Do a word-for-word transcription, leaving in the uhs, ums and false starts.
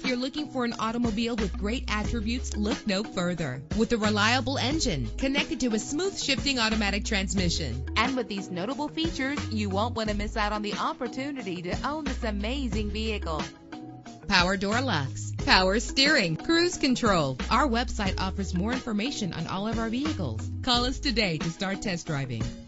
you're looking for an automobile with great attributes, look no further. With a reliable engine connected to a smooth shifting automatic transmission. And with these notable features, you won't want to miss out on the opportunity to own this amazing vehicle. Power door locks, power steering, cruise control. Our website offers more information on all of our vehicles. Call us today to start test driving.